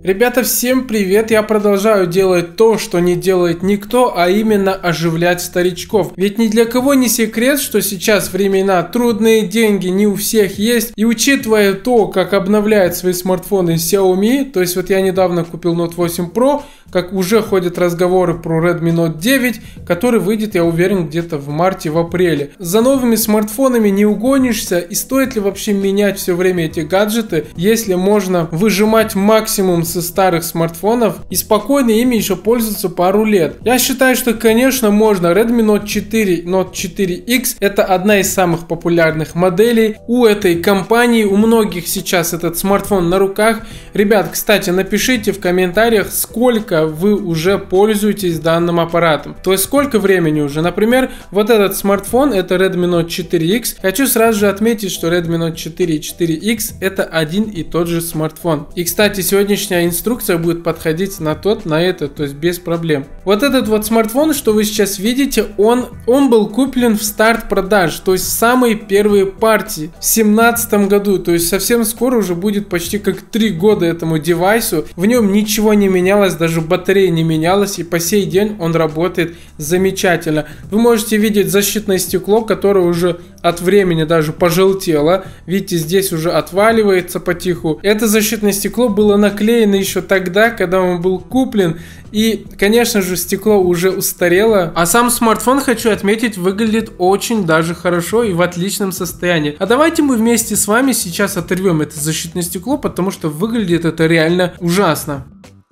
Ребята, всем привет! Я продолжаю делать то, что не делает никто, а именно оживлять старичков. Ведь ни для кого не секрет, что сейчас времена трудные, деньги не у всех есть. И учитывая то, как обновляют свои смартфоны Xiaomi, то есть вот я недавно купил Note 8 Pro, как уже ходят разговоры про Redmi Note 9, который выйдет, я уверен, где-то в марте, в апреле. За новыми смартфонами не угонишься, и стоит ли вообще менять все время эти гаджеты, если можно выжимать максимум со старых смартфонов и спокойно ими еще пользоваться пару лет. Я считаю, что, конечно, можно. Redmi Note 4, Note 4X это одна из самых популярных моделей у этой компании, у многих сейчас этот смартфон на руках. Ребят, кстати, напишите в комментариях, сколько вы уже пользуетесь данным аппаратом. То есть сколько времени уже. Например, вот этот смартфон, это Redmi Note 4X. Хочу сразу же отметить, что Redmi Note 4 и 4X это один и тот же смартфон. И, кстати, сегодняшняя инструкция будет подходить на это, то есть без проблем. Вот этот вот смартфон, что вы сейчас видите, он был куплен в старт продаж, то есть в самые первые партии в 2017 году. То есть совсем скоро уже будет почти как 3 года этому девайсу. В нем ничего не менялось, даже батарея не менялась, и по сей день он работает замечательно. Вы можете видеть защитное стекло, которое уже от времени даже пожелтело. Видите, здесь уже отваливается потиху. Это защитное стекло было наклеено еще тогда, когда он был куплен. И, конечно же, стекло уже устарело. А сам смартфон, хочу отметить, выглядит очень даже хорошо и в отличном состоянии. А давайте мы вместе с вами сейчас оторвем это защитное стекло, потому что выглядит это реально ужасно.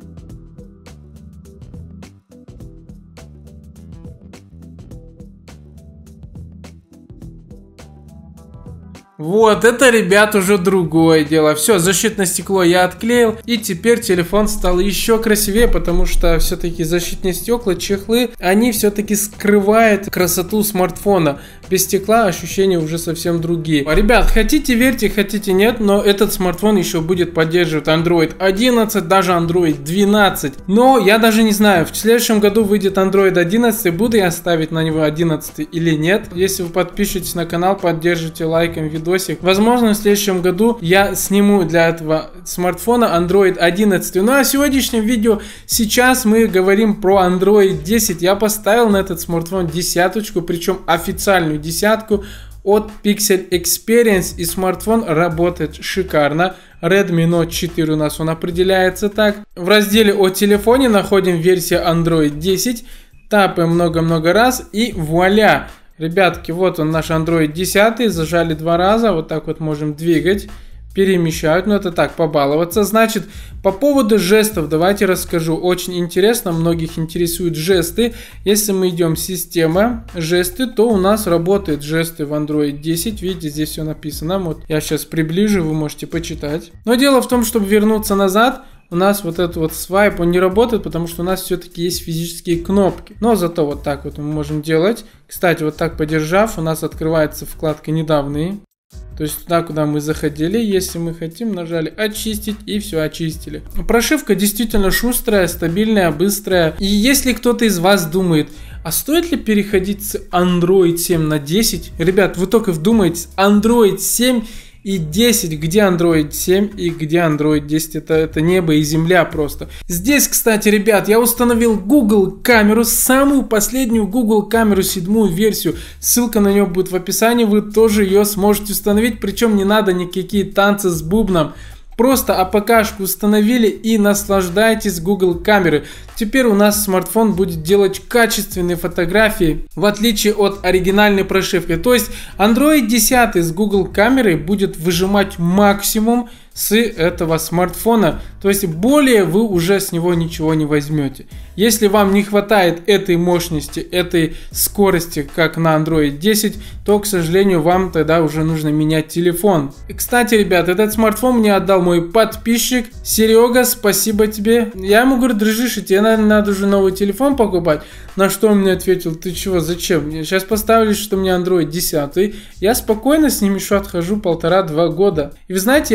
Вот, это, ребят, уже другое дело. Все, защитное стекло я отклеил, и теперь телефон стал еще красивее, потому что все-таки защитные стекла, чехлы, они все-таки скрывают красоту смартфона. Без стекла ощущения уже совсем другие. Ребят, хотите верьте, хотите нет, но этот смартфон еще будет поддерживать Android 11, даже Android 12. Но я даже не знаю, в следующем году выйдет Android 11, буду я ставить на него 11 или нет. Если вы подпишетесь на канал, поддержите лайком видосик, возможно, в следующем году я сниму для этого смартфона Android 11. Ну а в сегодняшнем видео сейчас мы говорим про Android 10. Я поставил на этот смартфон десяточку, причем официальную десятку от Pixel Experience, и смартфон работает шикарно. Redmi Note 4 у нас он определяется так. В разделе о телефоне находим версию Android 10, тапаем много-много раз и вуаля! Ребятки, вот он наш Android 10, зажали 2 раза, вот так вот можем двигать, перемещать, но это так, побаловаться. Значит, по поводу жестов давайте расскажу, очень интересно, многих интересуют жесты. Если мы идем система, жесты, то у нас работают жесты в Android 10, видите, здесь все написано, вот я сейчас приближу, вы можете почитать. Но дело в том, чтобы вернуться назад, у нас вот этот вот свайп, он не работает, потому что у нас все-таки есть физические кнопки. Но зато вот так вот мы можем делать. Кстати, вот так подержав, у нас открывается вкладка «Недавние». То есть туда, куда мы заходили, если мы хотим, нажали «Очистить» и все, очистили. Прошивка действительно шустрая, стабильная, быстрая. И если кто-то из вас думает, а стоит ли переходить с Android 7 на 10? Ребят, вы только вдумайтесь, Android 7 и 10, где Android 7 и где Android 10, это небо и земля просто. Здесь, кстати, ребят, я установил Google камеру, самую последнюю Google камеру, 7-ю версию. Ссылка на нее будет в описании, вы тоже ее сможете установить, причем не надо никакие танцы с бубном. Просто АПК-шку установили и наслаждайтесь Google камерой. Теперь у нас смартфон будет делать качественные фотографии, в отличие от оригинальной прошивки. То есть Android 10 с Google камерой будет выжимать максимум с этого смартфона. То есть более вы уже с него ничего не возьмете. Если вам не хватает этой мощности, этой скорости, как на Android 10, то, к сожалению, вам тогда уже нужно менять телефон. И, кстати, ребят, этот смартфон мне отдал мой подписчик Серега, спасибо тебе. Я ему говорю, дружище, тебе, наверное, надо уже новый телефон покупать. На что он мне ответил, ты чего, зачем? Сейчас поставили, что у меня Android 10. Я спокойно с ним еще отхожу 1,5-2 года. И вы знаете, я его поддерживаю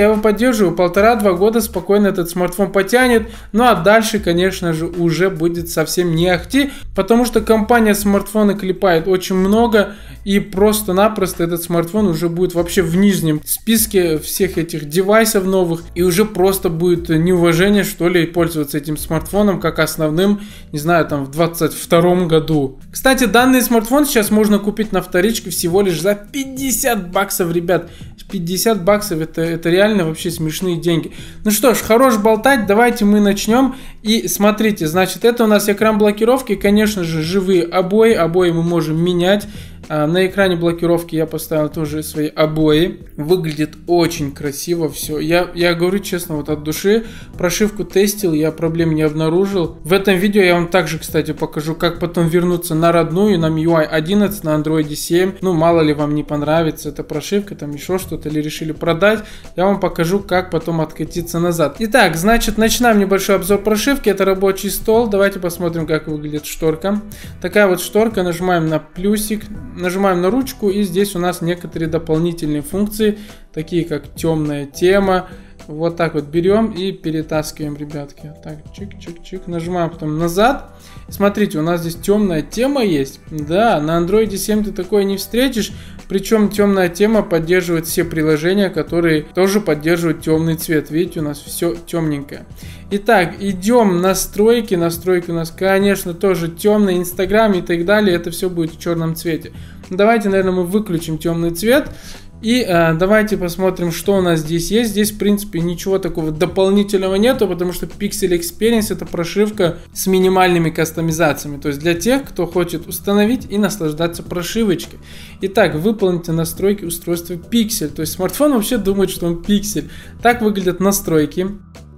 поддерживаю, 1,5-2 года спокойно этот смартфон потянет. Ну а дальше, конечно же, уже будет совсем не ахти, потому что компания смартфоны клепает очень много, и просто-напросто этот смартфон уже будет вообще в нижнем списке всех этих девайсов новых, и уже просто будет неуважение, что ли, пользоваться этим смартфоном как основным, не знаю, там в 22 году. Кстати, данный смартфон сейчас можно купить на вторичке всего лишь за 50 баксов, ребят. 50 баксов это реально вообще смешные деньги. Ну что ж, хорош болтать, давайте мы начнем. И смотрите, значит, это у нас экран блокировки, конечно же, живые обои. Обои мы можем менять. На экране блокировки я поставил тоже свои обои. Выглядит очень красиво все. Я говорю честно, вот от души. Прошивку тестил, я проблем не обнаружил. В этом видео я вам также, кстати, покажу, как потом вернуться на родную, на MIUI 11, на Android 7. Ну, мало ли вам не понравится эта прошивка, там еще что-то, или решили продать. Я вам покажу, как потом откатиться назад. Итак, значит, начинаем небольшой обзор прошивки. Это рабочий стол. Давайте посмотрим, как выглядит шторка. Такая вот шторка. Нажимаем на плюсик. Нажимаем на ручку, и здесь у нас некоторые дополнительные функции, такие как темная тема. Вот так вот берем и перетаскиваем, ребятки. Так, чик-чик-чик. Нажимаем потом назад. Смотрите, у нас здесь темная тема есть. Да, на Android 7 ты такое не встретишь. Причем темная тема поддерживает все приложения, которые тоже поддерживают темный цвет. Видите, у нас все темненькое. Итак, идем настройки. Настройки у нас, конечно, тоже темный, Инстаграм и так далее. Это все будет в черном цвете. Давайте, наверное, мы выключим темный цвет. И давайте посмотрим, что у нас здесь есть. Здесь, в принципе, ничего такого дополнительного нету, потому что Pixel Experience — это прошивка с минимальными кастомизациями. То есть для тех, кто хочет установить и наслаждаться прошивочкой. Итак, выполните настройки устройства Pixel. То есть смартфон вообще думает, что он Pixel. Так выглядят настройки.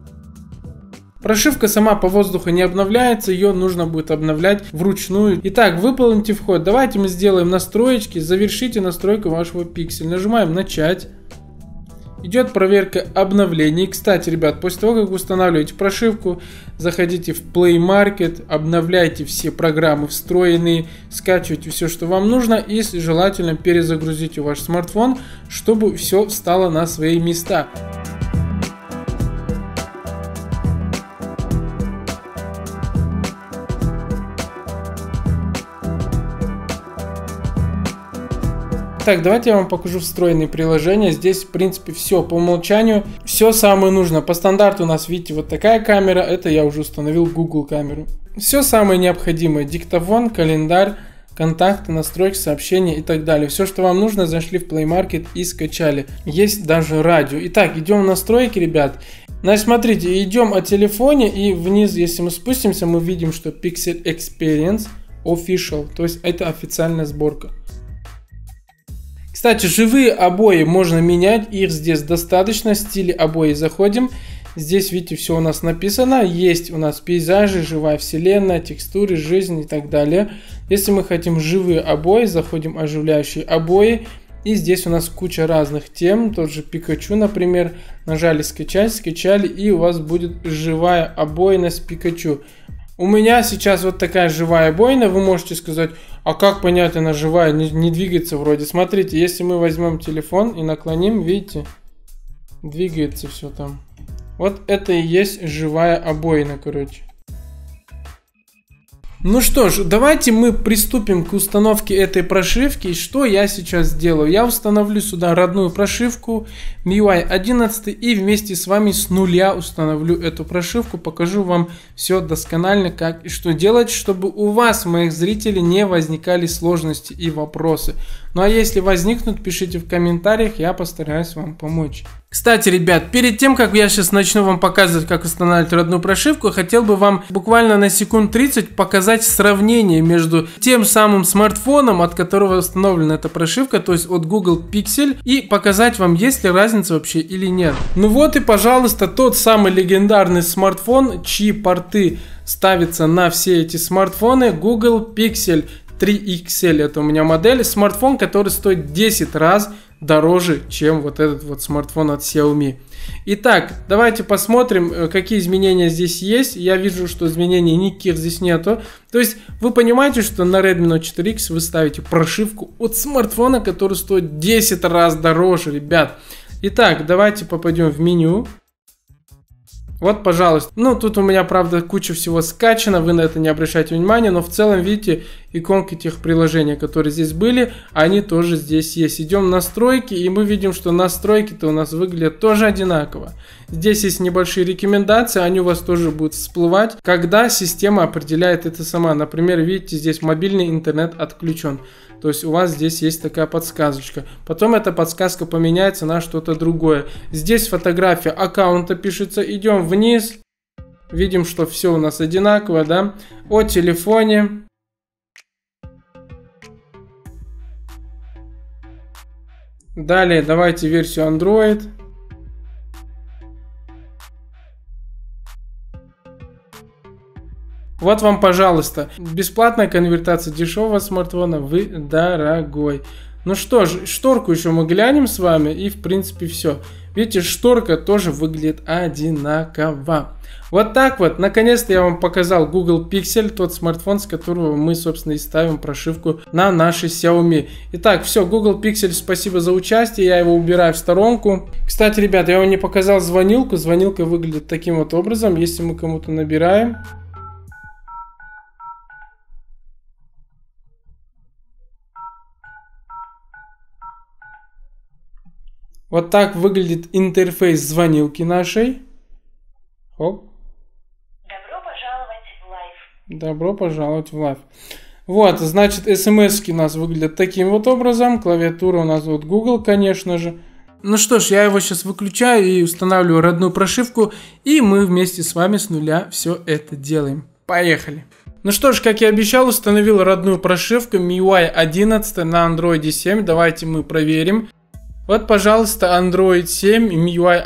Прошивка сама по воздуху не обновляется, ее нужно будет обновлять вручную. Итак, выполните вход. Давайте мы сделаем настроечки, завершите настройку вашего Pixel. Нажимаем начать. Идет проверка обновлений. Кстати, ребят, после того, как вы устанавливаете прошивку, заходите в Play Market, обновляйте все программы встроенные, скачивайте все, что вам нужно, и желательно перезагрузите ваш смартфон, чтобы все встало на свои места. Так, давайте я вам покажу встроенные приложения. Здесь, в принципе, все по умолчанию. Все самое нужно. По стандарту у нас, видите, вот такая камера. Это я уже установил Google камеру. Все самое необходимое. Диктофон, календарь, контакты, настройки, сообщения и так далее. Все, что вам нужно, зашли в Play Market и скачали. Есть даже радио. Итак, идем в настройки, ребят. Значит, смотрите, идем о телефоне, и вниз, если мы спустимся, мы видим, что Pixel Experience Official. То есть это официальная сборка. Кстати, живые обои можно менять, их здесь достаточно. Стили обои заходим. Здесь, видите, все у нас написано. Есть у нас пейзажи, живая вселенная, текстуры, жизнь и так далее. Если мы хотим живые обои, заходим в оживляющие обои. И здесь у нас куча разных тем. Тот же Пикачу, например. Нажали скачать, скачали, и у вас будет живая обоина с Пикачу. У меня сейчас вот такая живая обоина. Вы можете сказать, а как понять, она живая, не двигается вроде. Смотрите, если мы возьмем телефон и наклоним, видите, двигается все там. Вот это и есть живая обоина, короче. Ну что ж, давайте мы приступим к установке этой прошивки. И что я сейчас сделаю? Я установлю сюда родную прошивку MIUI 11 и вместе с вами с нуля установлю эту прошивку. Покажу вам все досконально, как и что делать, чтобы у вас, моих зрителей, не возникали сложности и вопросы. Ну а если возникнут, пишите в комментариях, я постараюсь вам помочь. Кстати, ребят, перед тем, как я сейчас начну вам показывать, как устанавливать родную прошивку, хотел бы вам буквально на секунд 30 показать сравнение между тем самым смартфоном, от которого установлена эта прошивка, то есть от Google Pixel, и показать вам, есть ли разница вообще или нет. Ну вот и, пожалуйста, тот самый легендарный смартфон, чьи порты ставятся на все эти смартфоны, Google Pixel 3 XL, это у меня модель, смартфон, который стоит 10 раз дороже, чем вот этот вот смартфон от Xiaomi. Итак, давайте посмотрим, какие изменения здесь есть. Я вижу, что изменений никаких здесь нету. То есть вы понимаете, что на Redmi Note 4X вы ставите прошивку от смартфона, который стоит 10 раз дороже, ребят. Итак, давайте попадем в меню. Вот, пожалуйста. Ну, тут у меня, правда, куча всего скачано, вы на это не обращайте внимания, но в целом, видите, иконки тех приложений, которые здесь были, они тоже здесь есть. Идем в настройки, и мы видим, что настройки-то у нас выглядят тоже одинаково. Здесь есть небольшие рекомендации, они у вас тоже будут всплывать, когда система определяет это сама. Например, видите, здесь мобильный интернет отключен. То есть у вас здесь есть такая подсказочка. Потом эта подсказка поменяется на что-то другое. Здесь фотография аккаунта пишется. Идем вниз. Видим, что все у нас одинаково, да? О телефоне. Далее давайте версию Android. Вот вам, пожалуйста, бесплатная конвертация дешевого смартфона в дорогой. Ну что ж, шторку еще мы глянем с вами, и в принципе все. Видите, шторка тоже выглядит одинаково. Вот так вот, наконец-то я вам показал Google Pixel, тот смартфон, с которого мы, собственно, и ставим прошивку на нашей Xiaomi. Итак, все, Google Pixel, спасибо за участие, я его убираю в сторонку. Кстати, ребята, я вам не показал звонилку, звонилка выглядит таким вот образом, если мы кому-то набираем. Вот так выглядит интерфейс звонилки нашей. Хоп. Добро пожаловать в лайв. Добро пожаловать в лайв. Вот, значит, смс-ки у нас выглядят таким вот образом. Клавиатура у нас вот Google, конечно же. Ну что ж, я его сейчас выключаю и устанавливаю родную прошивку. И мы вместе с вами с нуля все это делаем. Поехали. Ну что ж, как я обещал, установил родную прошивку MIUI 11 на Android 7. Давайте мы проверим. Вот, пожалуйста, Android 7, MIUI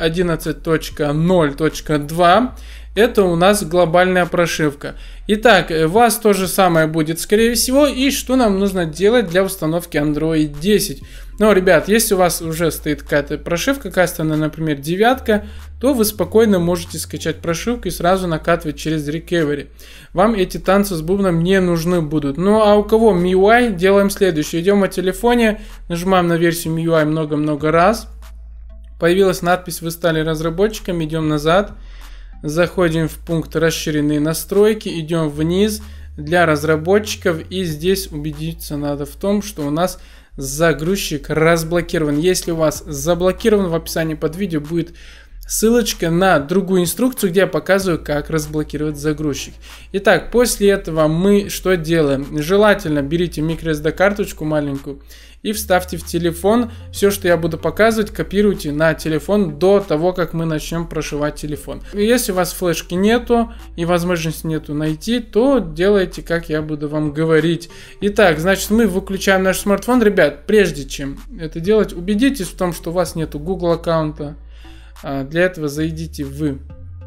11.0.2. Это у нас глобальная прошивка. Итак, у вас то же самое будет, скорее всего. И что нам нужно делать для установки Android 10? Ну, ребят, если у вас уже стоит какая-то прошивка кастомная, например, 9, то вы спокойно можете скачать прошивку и сразу накатывать через Recovery. Вам эти танцы с бубном не нужны будут. Ну, а у кого MIUI, делаем следующее. Идем на телефоне, нажимаем на версию MIUI много-много раз. Появилась надпись «Вы стали разработчиком», идем назад. Заходим в пункт «Расширенные настройки», идем вниз для разработчиков, и здесь убедиться надо в том, что у нас загрузчик разблокирован. Если у вас заблокирован, в описании под видео будет ссылочка на другую инструкцию, где я показываю, как разблокировать загрузчик. Итак, после этого мы что делаем? Желательно берите microSD карточку маленькую и вставьте в телефон. Все, что я буду показывать, копируйте на телефон до того, как мы начнем прошивать телефон. Если у вас флешки нету и возможности нету найти, то делайте, как я буду вам говорить. Итак, значит, мы выключаем наш смартфон. Ребят, прежде чем это делать, убедитесь в том, что у вас нету Google аккаунта. Для этого зайдите в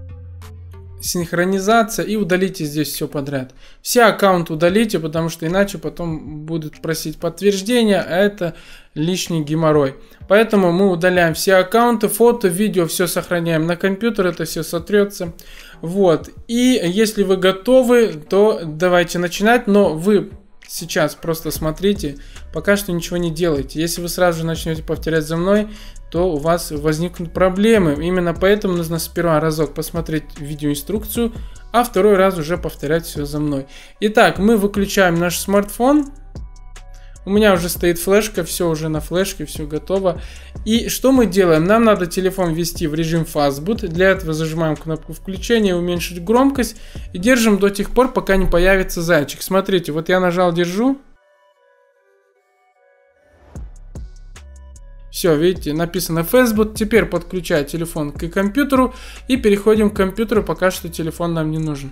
синхронизация и удалите здесь все подряд. Все аккаунты удалите, потому что иначе потом будут просить подтверждения, а это лишний геморрой. Поэтому мы удаляем все аккаунты, фото, видео, все сохраняем на компьютер, это все сотрется. Вот. И если вы готовы, то давайте начинать, но вы сейчас просто смотрите, пока что ничего не делайте. Если вы сразу же начнете повторять за мной, то у вас возникнут проблемы. Именно поэтому нужно сперва разок посмотреть видеоинструкцию, а второй раз уже повторять все за мной. Итак, мы выключаем наш смартфон. У меня уже стоит флешка, все уже на флешке, все готово. И что мы делаем? Нам надо телефон ввести в режим Fastboot. Для этого зажимаем кнопку включения, уменьшить громкость и держим до тех пор, пока не появится зайчик. Смотрите, вот я нажал, держу. Все, видите, написано Fastboot. Теперь подключаю телефон к компьютеру и переходим к компьютеру, пока что телефон нам не нужен.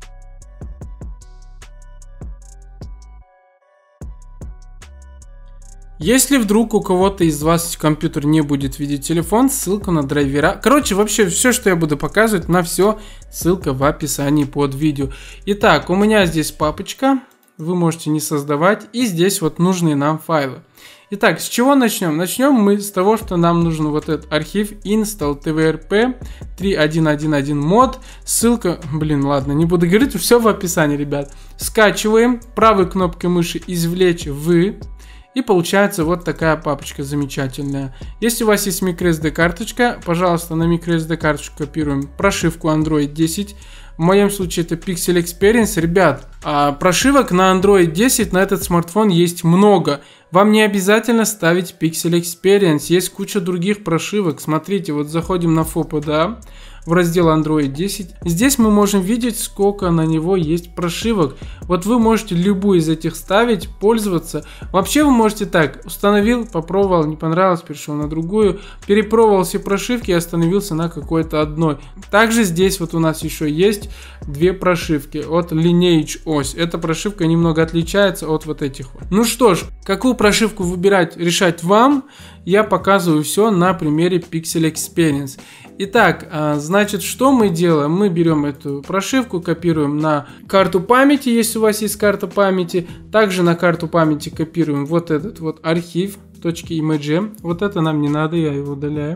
Если вдруг у кого-то из вас компьютер не будет видеть телефон, ссылка на драйвера. Короче, вообще все, что я буду показывать, на все, ссылка в описании под видео. Итак, у меня здесь папочка, вы можете не создавать, и здесь вот нужные нам файлы. Итак, с чего начнем? Начнем мы с того, что нам нужен вот этот архив install tvRP 3.1.1.1 mod. Ссылка, блин, ладно, не буду говорить, все в описании, ребят. Скачиваем, правой кнопкой мыши извлечь в. И получается вот такая папочка замечательная. Если у вас есть microSD карточка, пожалуйста, на microSD карточку копируем прошивку Android 10. В моем случае это Pixel Experience. Ребят, прошивок на Android 10 на этот смартфон есть много. Вам не обязательно ставить Pixel Experience. Есть куча других прошивок. Смотрите, вот заходим на FOPDA. В раздел Android 10. Здесь мы можем видеть, сколько на него есть прошивок. Вот вы можете любую из этих ставить, пользоваться. Вообще вы можете так: установил, попробовал, не понравилось, перешел на другую, перепробовал все прошивки и остановился на какой-то одной. Также здесь вот у нас еще есть две прошивки от Lineage OS. Эта прошивка немного отличается от вот этих вот. Ну что ж, какую прошивку выбирать, решать вам. Я показываю все на примере Pixel Experience. Итак, значит, что мы делаем? Мы берем эту прошивку, копируем на карту памяти, если у вас есть карта памяти. Также на карту памяти копируем вот этот вот архив .img. Вот это нам не надо, я его удаляю.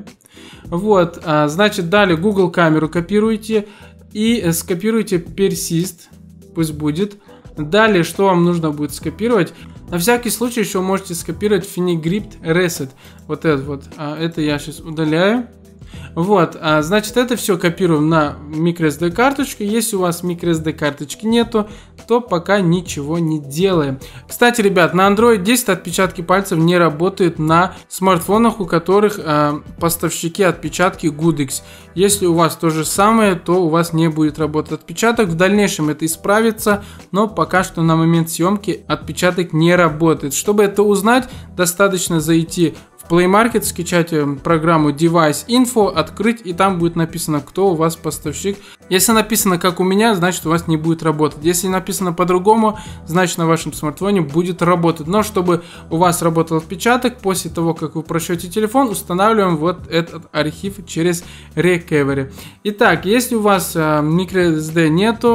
Вот, значит, далее Google камеру копируйте и скопируйте persist, пусть будет. Далее, что вам нужно будет скопировать? На всякий случай еще можете скопировать Fingergrip Reset. Вот это вот. Это я сейчас удаляю. Вот, значит, это все копируем на microSD карточку. Если у вас microSD карточки нету, то пока ничего не делаем. Кстати, ребят, на Android 10 отпечатки пальцев не работают на смартфонах, у которых поставщики отпечатки Goodix. Если у вас то же самое, то у вас не будет работать отпечаток. В дальнейшем это исправится, но пока что на момент съемки отпечаток не работает. Чтобы это узнать, достаточно зайти в Play Market, скачать программу Device Info, открыть, и там будет написано, кто у вас поставщик. Если написано как у меня, значит у вас не будет работать. Если написано по-другому, значит на вашем смартфоне будет работать. Но чтобы у вас работал отпечаток, после того как вы прощете телефон, устанавливаем вот этот архив через Recovery. Итак, если у вас microSD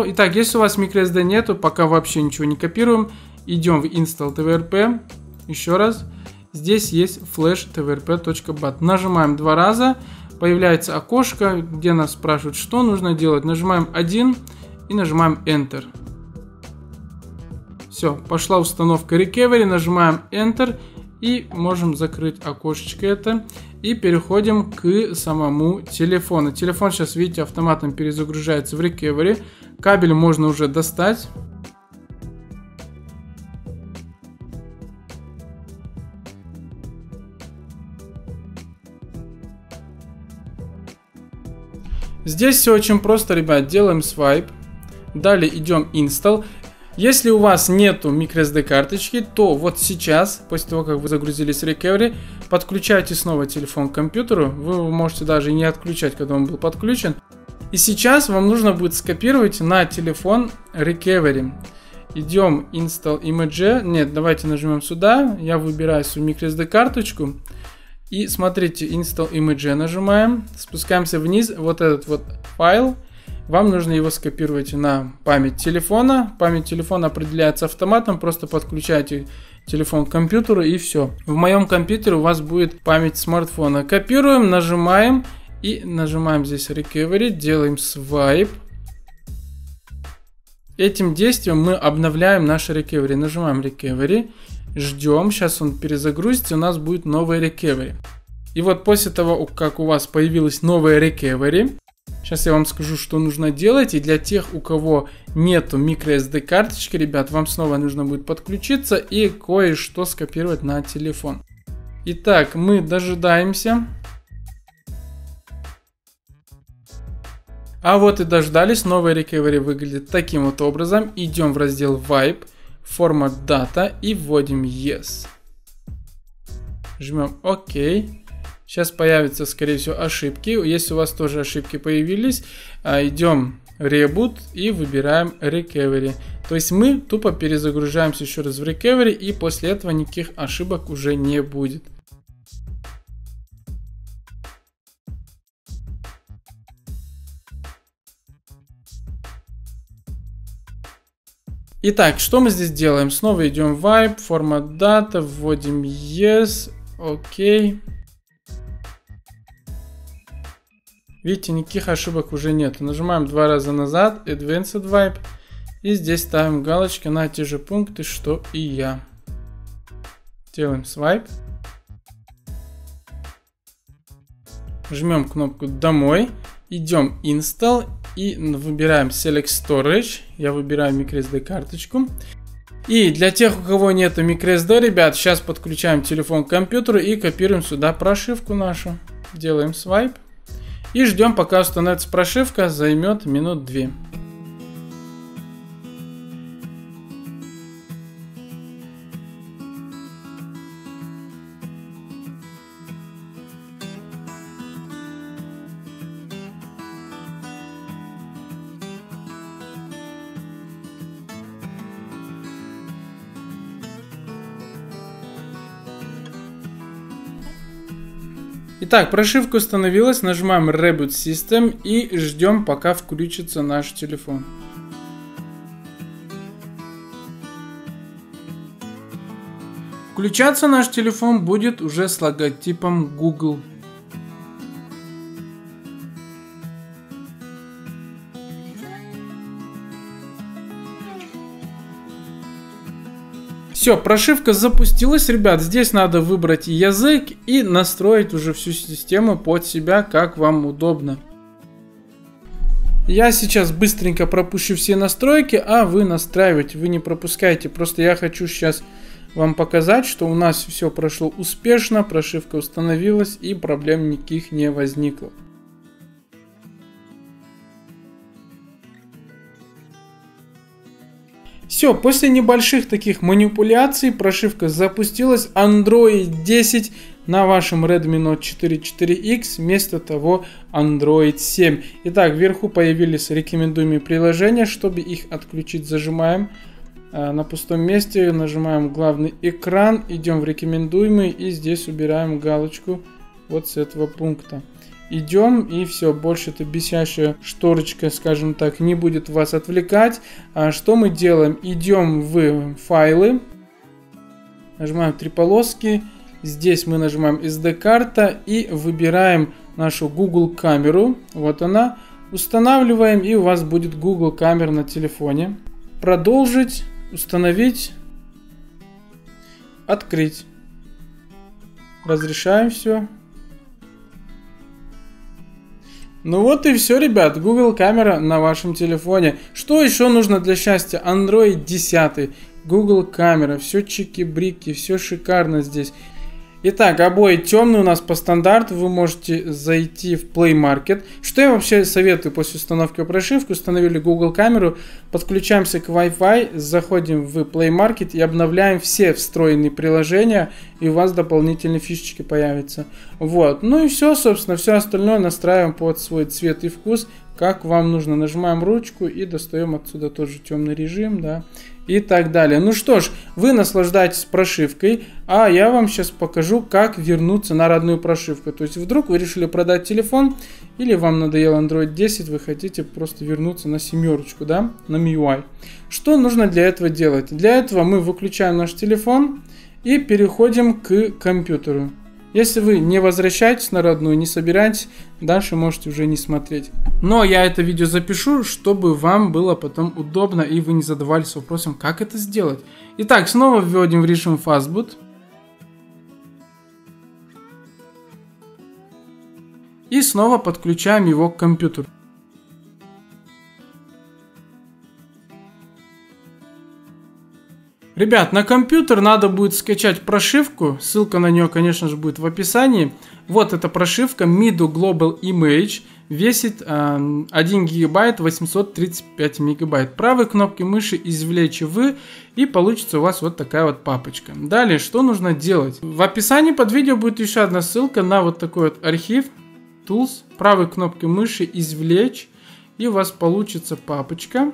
нету, пока вообще ничего не копируем, идем в Install TVRP, еще раз. Здесь есть flash tvrp.bat. Нажимаем два раза, появляется окошко, где нас спрашивают, что нужно делать. Нажимаем 1 и нажимаем Enter. Все, пошла установка Recovery, нажимаем Enter и можем закрыть окошечко это. И переходим к самому телефону. Телефон сейчас, видите, автоматом перезагружается в Recovery. Кабель можно уже достать. Здесь все очень просто, ребят. Делаем свайп. Далее идем Install. Если у вас нету microSD карточки, то вот сейчас, после того, как вы загрузились в Recovery, подключайте снова телефон к компьютеру. Вы его можете даже не отключать, когда он был подключен. И сейчас вам нужно будет скопировать на телефон Recovery. Идем Install Image. Нет, давайте нажмем сюда. Я выбираю свою microSD карточку. И смотрите, Install Image нажимаем, спускаемся вниз, вот этот вот файл, вам нужно его скопировать на память телефона. Память телефона определяется автоматом, просто подключайте телефон к компьютеру и все. В моем компьютере у вас будет память смартфона. Копируем, нажимаем и нажимаем здесь Recovery, делаем свайп. Этим действием мы обновляем наш Recovery. Нажимаем Recovery. Ждем, сейчас он перезагрузится, у нас будет новый Recovery. И вот после того, как у вас появилась новая Recovery, сейчас я вам скажу, что нужно делать. И для тех, у кого нету microSD карточки, ребят, вам снова нужно будет подключиться и кое-что скопировать на телефон. Итак, мы дожидаемся. А вот и дождались. Новая Recovery выглядит таким вот образом. Идем в раздел Wipe. Формат дата и вводим Yes. Жмем ОК. Сейчас появятся, скорее всего, ошибки. Если у вас тоже ошибки появились, идем Reboot и выбираем Recovery. То есть мы тупо перезагружаемся еще раз в Recovery, и после этого никаких ошибок уже не будет. Итак, что мы здесь делаем? Снова идем в Wipe, формат дата, вводим Yes, ОК. Видите, никаких ошибок уже нет. Нажимаем два раза назад, Advanced Wipe, и здесь ставим галочки на те же пункты, что и я. Делаем свайп. Жмем кнопку «Домой». Идем Install и выбираем Select Storage. Я выбираю microSD карточку. И для тех, у кого нет microSD, ребят, сейчас подключаем телефон к компьютеру и копируем сюда прошивку нашу. Делаем свайп. И ждем, пока установится прошивка. Займет минут 2. Итак, прошивка установилась, нажимаем Reboot System и ждем, пока включится наш телефон. Включаться наш телефон будет уже с логотипом Google. Все, прошивка запустилась, ребят. Здесь надо выбрать язык и настроить уже всю систему под себя, как вам удобно. Я сейчас быстренько пропущу все настройки, а вы настраивайте, вы не пропускайте. Просто я хочу сейчас вам показать, что у нас все прошло успешно, прошивка установилась и проблем никаких не возникло. Все, после небольших таких манипуляций прошивка запустилась. Android 10 на вашем Redmi Note 4 4X, вместо того Android 7. Итак, вверху появились рекомендуемые приложения. Чтобы их отключить, зажимаем на пустом месте, нажимаем главный экран, идем в рекомендуемые и здесь убираем галочку вот с этого пункта. Идем, и все, больше эта бесящая шторочка, скажем так, не будет вас отвлекать. Что мы делаем? Идем в файлы, нажимаем 3 полоски, здесь мы нажимаем SD-карта и выбираем нашу Google камеру, вот она, устанавливаем, и у вас будет Google камера на телефоне. Продолжить, установить, открыть. Разрешаем все. Ну вот и все, ребят, Google камера на вашем телефоне. Что еще нужно для счастья? Android 10, Google камера, все чики-брики, все шикарно здесь. Итак, обои темные у нас по стандарту, вы можете зайти в Play Market. Что я вообще советую после установки прошивки? Установили Google камеру, подключаемся к Wi-Fi, заходим в Play Market и обновляем все встроенные приложения, и у вас дополнительные фишечки появятся. Вот, ну и все, собственно, все остальное настраиваем под свой цвет и вкус, как вам нужно. Нажимаем ручку и достаем отсюда тоже темный режим, да. И так далее. Ну что ж, вы наслаждаетесь прошивкой, а я вам сейчас покажу, как вернуться на родную прошивку. То есть вдруг вы решили продать телефон, или вам надоел Android 10, вы хотите просто вернуться на 7, да, на MIUI. Что нужно для этого делать? Для этого мы выключаем наш телефон и переходим к компьютеру. Если вы не возвращаетесь на родную, не собираетесь, дальше можете уже не смотреть. Но я это видео запишу, чтобы вам было потом удобно и вы не задавались вопросом, как это сделать. Итак, снова вводим в режим Fastboot. И снова подключаем его к компьютеру. Ребят, на компьютер надо будет скачать прошивку, ссылка на нее, конечно же, будет в описании. Вот эта прошивка Midu Global Image, весит 1 гигабайт 835 мегабайт. Правой кнопкой мыши извлечь вы, и получится у вас вот такая вот папочка. Далее, что нужно делать? В описании под видео будет еще одна ссылка на вот такой вот архив, Tools, правой кнопкой мыши извлечь, и у вас получится папочка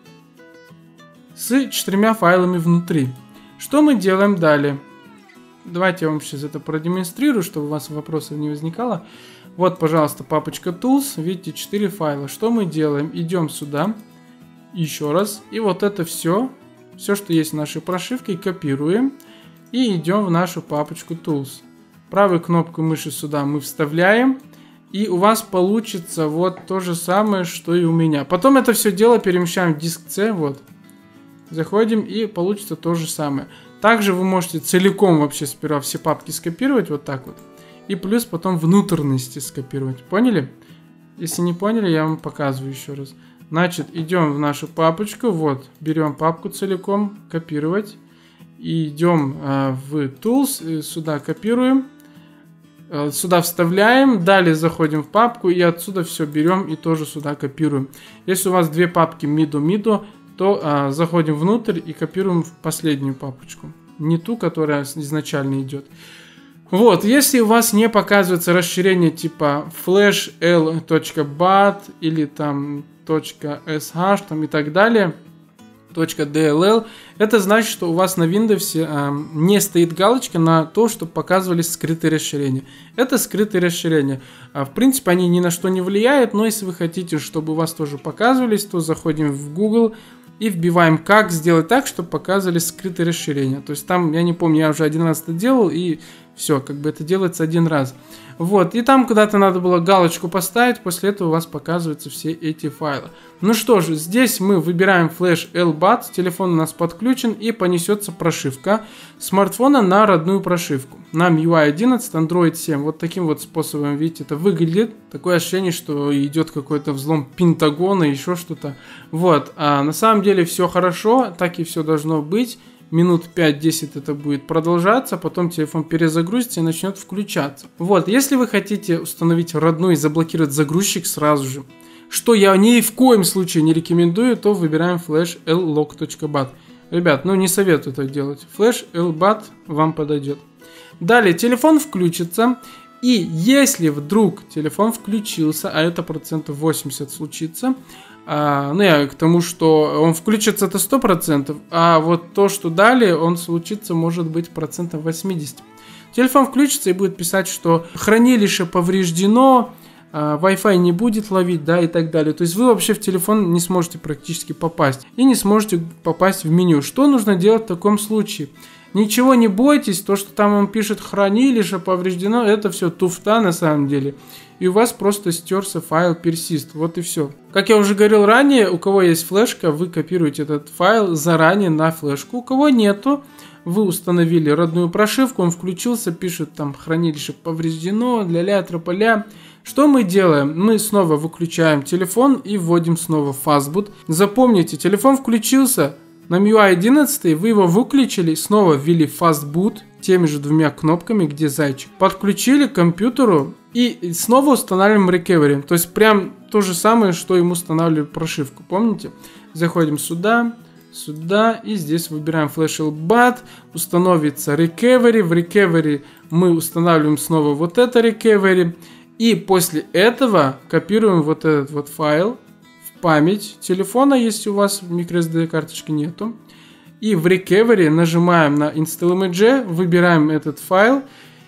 с 4 файлами внутри. Что мы делаем далее? Давайте я вам сейчас это продемонстрирую, чтобы у вас вопросов не возникало. Вот, пожалуйста, папочка Tools. Видите, 4 файла. Что мы делаем? Идем сюда. Еще раз. И вот это все, что есть в нашей прошивке, копируем. И идем в нашу папочку Tools. Правой кнопкой мыши сюда мы вставляем. И у вас получится вот то же самое, что и у меня. Потом это все дело перемещаем в диск C. Вот. Заходим, и получится то же самое. Также вы можете целиком вообще сперва все папки скопировать вот так вот. И плюс потом внутренности скопировать. Поняли? Если не поняли, я вам показываю еще раз. Значит, идем в нашу папочку. Вот, берем папку целиком, копировать. И идем в Tools, сюда копируем. Сюда вставляем, далее заходим в папку и отсюда все берем и тоже сюда копируем. Если у вас две папки Mido, то заходим внутрь и копируем в последнюю папочку. Не ту, которая изначально идет. Вот, если у вас не показывается расширение типа flash.l.bat или там .sh там и так далее, .dll, это значит, что у вас на Windows не стоит галочка на то, чтобы показывались скрытые расширения. Это скрытые расширения. В принципе, они ни на что не влияют, но если вы хотите, чтобы у вас тоже показывались, то заходим в Google и вбиваем, как сделать так, чтобы показывались скрытые расширения. То есть там, я не помню, я уже один раз это делал, и все, как бы это делается один раз. Вот, и там куда-то надо было галочку поставить, после этого у вас показываются все эти файлы. Ну что же, здесь мы выбираем Flash LBAT, телефон у нас подключен и понесется прошивка смартфона на родную прошивку. На MIUI 11, Android 7, вот таким вот способом, видите, это выглядит. Такое ощущение, что идет какой-то взлом Пентагона, еще что-то. Вот, а на самом деле все хорошо, так и все должно быть. Минут 5-10 это будет продолжаться, потом телефон перезагрузится и начнет включаться. Вот, если вы хотите установить родной и заблокировать загрузчик сразу же, что я ни в коем случае не рекомендую, то выбираем Flash LLock.bat. Ребят, ну не советую это делать. Flash LBAT вам подойдет. Далее телефон включится. И если вдруг телефон включился, а это 80% случится, ну я к тому, что он включится, это 100%, а вот то, что далее, он случится, может быть, 80%. Телефон включится и будет писать, что хранилище повреждено, Wi-Fi не будет ловить, да, и так далее. То есть вы вообще в телефон не сможете практически попасть. И не сможете попасть в меню. Что нужно делать в таком случае? Ничего не бойтесь, то, что там он пишет хранилище повреждено, это все туфта на самом деле. И у вас просто стерся файл persist, вот и все. Как я уже говорил ранее, у кого есть флешка, вы копируете этот файл заранее на флешку. У кого нету, вы установили родную прошивку, он включился, пишет там хранилище повреждено, ля-ля, трополя. Что мы делаем? Мы снова выключаем телефон и вводим снова fastboot. Запомните, телефон включился. На MIUI 11 вы его выключили, снова ввели fastboot теми же двумя кнопками, где зайчик. Подключили к компьютеру и снова устанавливаем recovery. То есть прям то же самое, что им устанавливали прошивку. Помните? Заходим сюда, сюда и здесь выбираем Flash LBAT. Установится recovery. В recovery мы устанавливаем снова вот это recovery. И после этого копируем вот этот вот файл. Память телефона, если у вас microSD карточки нету. И в recovery нажимаем на Install Image, выбираем этот файл.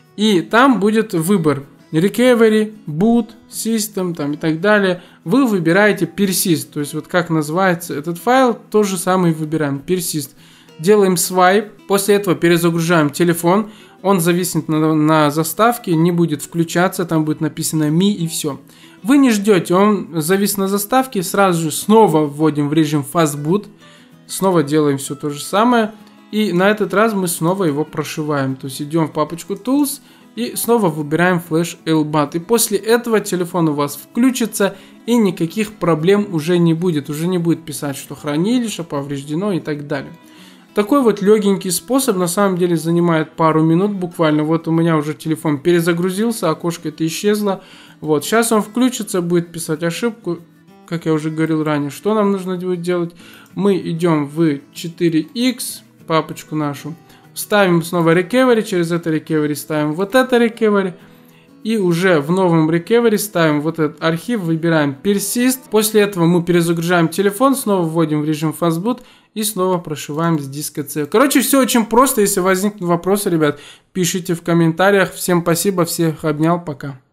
И там будет выбор recovery, boot, system там, и так далее. Вы выбираете persist. То есть вот как называется этот файл, то же самое выбираем persist. Делаем свайп. После этого перезагружаем телефон. Он зависнет на заставке, не будет включаться. Там будет написано Mi и все. Вы не ждете, он завис на заставке, сразу же снова вводим в режим fastboot, снова делаем все то же самое, и на этот раз мы снова его прошиваем, то есть идем в папочку Tools и снова выбираем Flash LBAT, и после этого телефон у вас включится и никаких проблем уже не будет писать, что хранилище повреждено и так далее. Такой вот легенький способ на самом деле занимает пару минут буквально. Вот у меня уже телефон перезагрузился, окошко это исчезло. Вот, сейчас он включится, будет писать ошибку, как я уже говорил ранее. Что нам нужно будет делать? Мы идем в 4X, папочку нашу, ставим снова recovery, через это recovery ставим вот это recovery. И уже в новом recovery ставим вот этот архив, выбираем persist. После этого мы перезагружаем телефон, снова вводим в режим fastboot и снова прошиваем с диска C. Короче, все очень просто. Если возникнут вопросы, ребят, пишите в комментариях. Всем спасибо, всех обнял, пока.